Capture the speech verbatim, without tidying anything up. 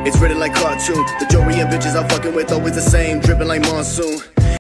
It's written like cartoon. The jewelry and bitches I'm fucking with always the same, dripping like monsoon.